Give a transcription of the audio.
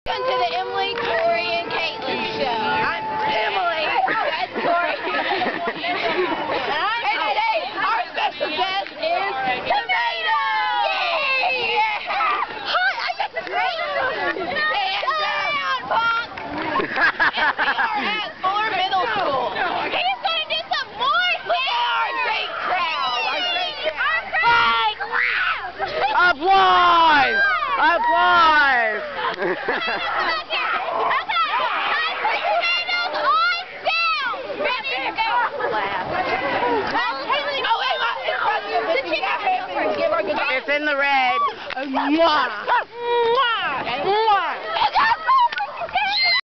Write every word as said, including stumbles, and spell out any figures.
Welcome to the Emily, Corey, and Caitlin show. I'm Emily. That's Corey. And today, our special guest is Tomato. Yay! Hi, I got the great. And uh, Punk. And we are at Fuller Middle School. He's going to do some more. Look at our great crowd. Our great crowd. Applause! Applause! It's in the red. Mwah. Mwah.